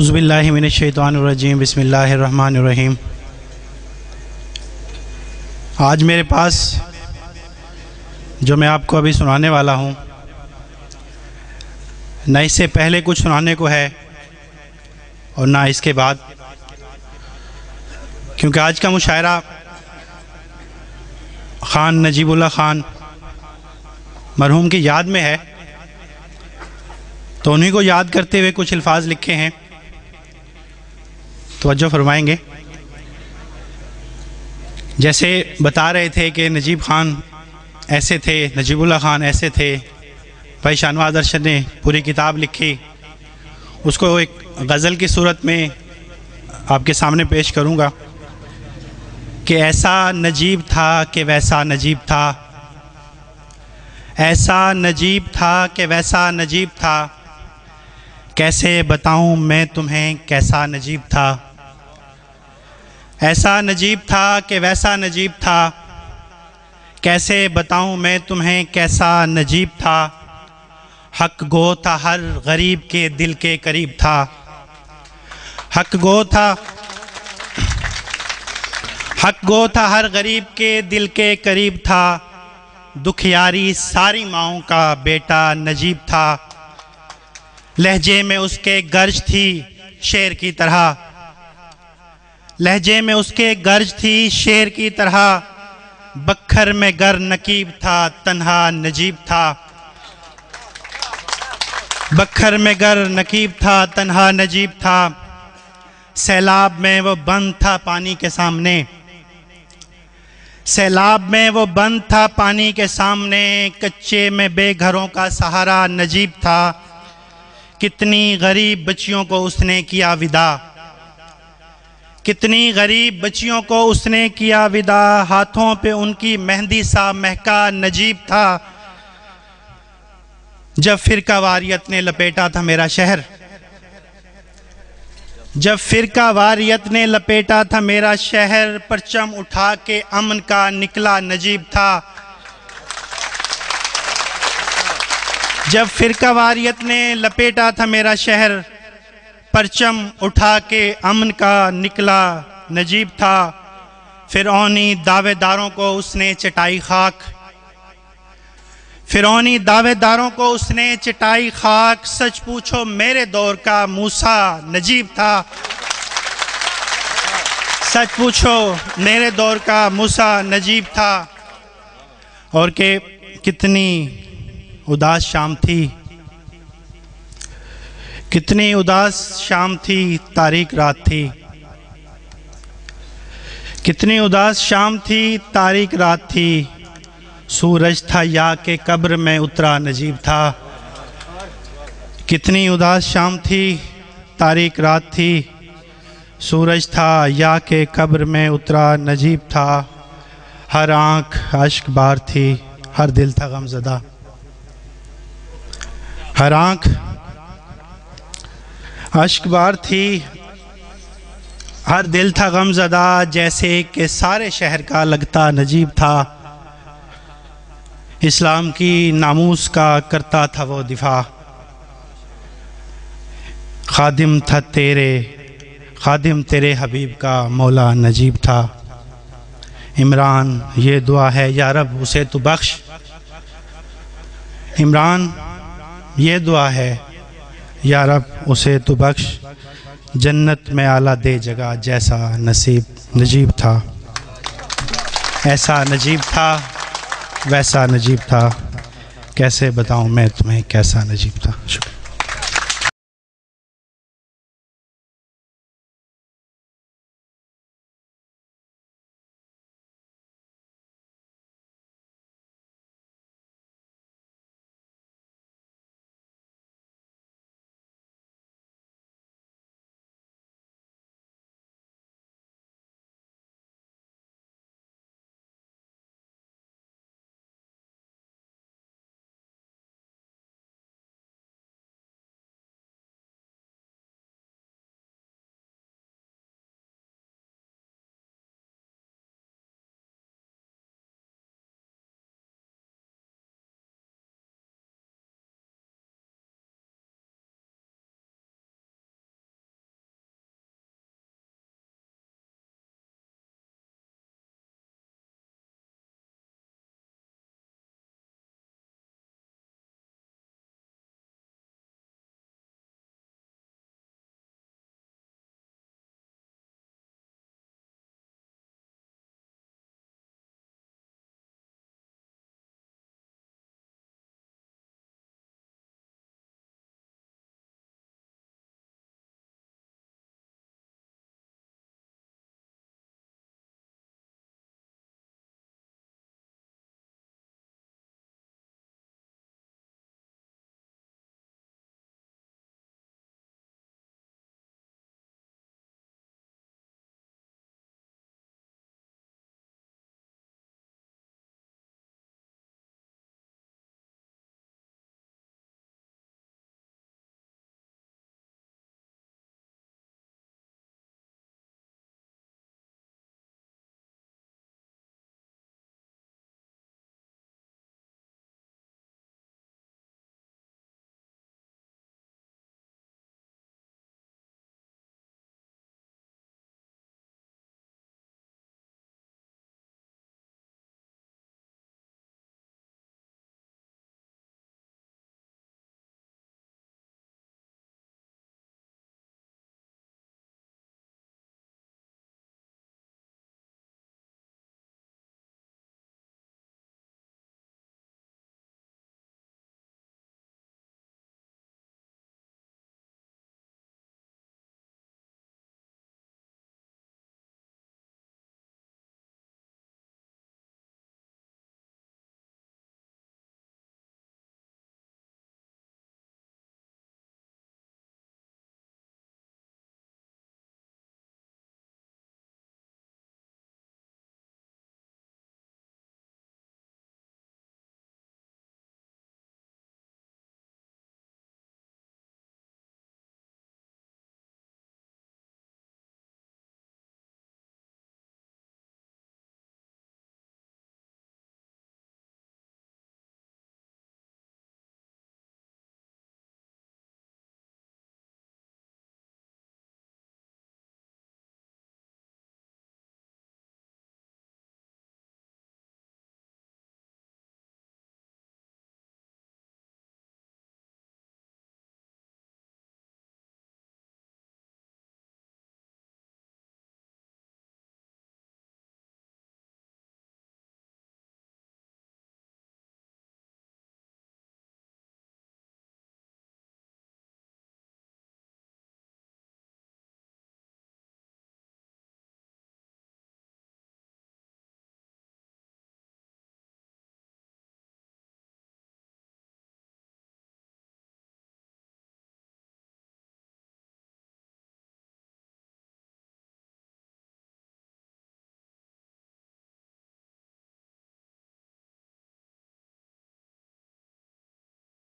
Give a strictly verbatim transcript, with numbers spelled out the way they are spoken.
औज़ुबिल्लाहि मिनश्शैतानिर्रजीम बिस्मिल्लाहिर्रहमानिर्रहीम। आज मेरे पास जो मैं आपको अभी सुनाने वाला हूँ, न इससे पहले कुछ सुनाने को है और ना इसके बाद, क्योंकि आज का मुशायरा ख़ान नजीबुल्लाह ख़ान मरहूम की याद में है, तो उन्हीं को याद करते हुए कुछ अल्फाज लिखे हैं, तवज्जो फरमाएंगे। जैसे बता रहे थे कि नजीब ख़ान ऐसे थे, नजीबुल्लाह ख़ान ऐसे थे। भाई शाहनवाज़ अरशद ने पूरी किताब लिखी, उसको एक गज़ल की सूरत में आपके सामने पेश करूँगा कि ऐसा नजीब था कि वैसा नजीब था, ऐसा नजीब था कि वैसा नजीब था, कैसे बताऊं मैं तुम्हें कैसा नजीब था। ऐसा नजीब था कि वैसा नजीब था, कैसे बताऊं मैं तुम्हें कैसा नजीब था। हक गो था हर गरीब के दिल के करीब था, हक गो था हक गो था हर गरीब के दिल के करीब था। दुखियारी सारी माओं का बेटा नजीब था, लहजे में उसके गर्ज थी शेर की तरह, लहजे में उसके गर्ज थी शेर की तरह। बखर में गर नकीब था तन्हा नजीब था, बखर में गर नकीब था तन्हा नजीब था। सैलाब में वो बंद था पानी के सामने, सैलाब में वो बंद था पानी के सामने। कच्चे में बेघरों का सहारा नजीब था, कितनी गरीब बच्चियों को उसने किया विदा, कितनी गरीब बच्चियों को उसने किया विदा। हाथों पे उनकी मेहंदी सा महका नजीब था, जब फिरका वारियत ने लपेटा था मेरा शहर, जब फिरका वारियत ने लपेटा था मेरा शहर। परचम उठा के अमन का निकला नजीब था, जब फिरका वारियत ने लपेटा था मेरा शहर। परचम उठा के अमन का निकला नजीब था। फिरौनी दावेदारों को उसने चटाई खाक, फिरौनी दावेदारों को उसने चटाई खाक। सच पूछो मेरे दौर का मूसा नजीब था, सच पूछो मेरे दौर का मूसा नजीब था। और के कितनी उदास शाम थी, कितनी उदास शाम थी तारीक रात थी, कितनी उदास शाम थी तारीक रात थी। सूरज था या के कब्र में उतरा नजीब था, कितनी उदास शाम थी तारीक रात थी। सूरज था या के कब्र में उतरा नजीब था। हर आँख अश्क बार थी, हर दिल था गमज़दा, हर आँख अश्क बार थी, हर दिल था गमज़दा। जैसे कि सारे शहर का लगता नजीब था, इस्लाम की नामूस का करता था वो दिफा। खादिम था तेरे खादिम तेरे हबीब का मौला नजीब था। इमरान ये दुआ है या रब उसे तू बख्श, इमरान ये दुआ है या रब उसे तू बख्श। जन्नत में आला दे जगह जैसा नसीब नजीब था, ऐसा नजीब था वैसा नजीब था, कैसे बताऊं मैं तुम्हें कैसा नजीब था। शुक्रिया।